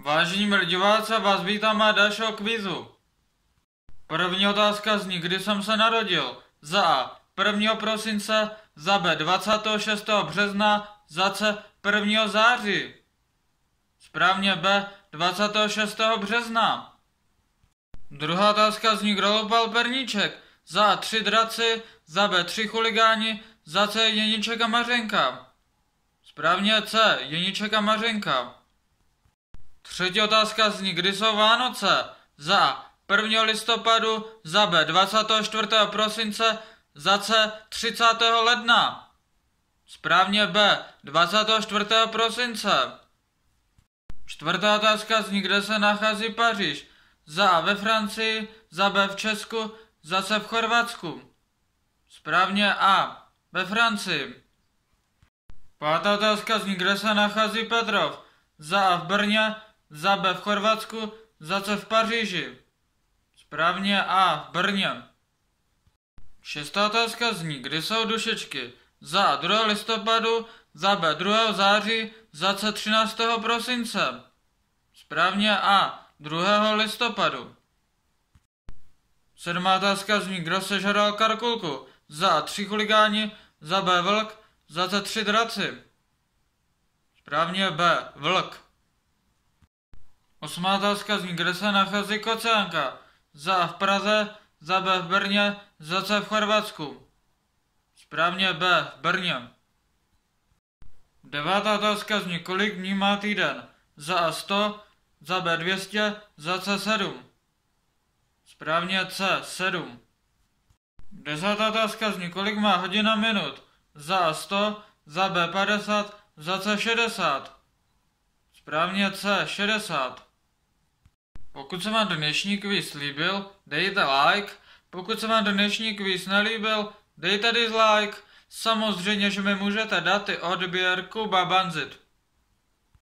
Vážení milí diváci, vás vítám a dalšího kvízu. První otázka zní, kdy jsem se narodil. Za A. 1. prosince, za B. 26. března, za C. 1. září. Správně B. 26. března. Druhá otázka zní, kdo loupal perníček. Za A. 3 draci, za B. 3 chuligáni, za C. Jeníček a Mařenka. Správně C. Jeníček a Mařenka. Třetí otázka zní, kdy jsou Vánoce. Za A. 1. listopadu, za B. 24. prosince, za C. 30. ledna. Správně B. 24. prosince. Čtvrtá otázka zní, kde se nachází Paříž. Za A. ve Francii, za B. v Česku, za C. v Chorvatsku. Správně A. ve Francii. Pátá otázka zní, kde se nachází Petrov. Za A. v Brně, za B. v Chorvatsku, za C. v Paříži. Správně A. v Brně. Šestá otázka zní, kdy jsou dušičky. Za A. 2. listopadu, za B. 2. září, za C. 13. prosince. Správně A. 2. listopadu. Sedmá otázka zní, kdo sežral Karkulku. Za A. 3 chuligáni, za B. vlk, za C. 3 draci. Správně B. vlk. Osmá otázka zní, kde se nachází Kocianka. Za A. v Praze, za B. v Brně, za C. v Chorvatsku. Správně B. v Brně. Devátá otázka zní, kolik dní má týden. Za A. 100, za B. 200, za C. 7. Správně C. 7. Desátá otázka zní, kolik má hodin a minut. Za A. 100, za B. 50, za C. 60. Správně C. 60. Pokud se vám dnešní kvíz líbil, dejte like. Pokud se vám dnešní kvíz nelíbil, dejte dislike. Samozřejmě, že mi můžete dát i odběr Kuba Banzit.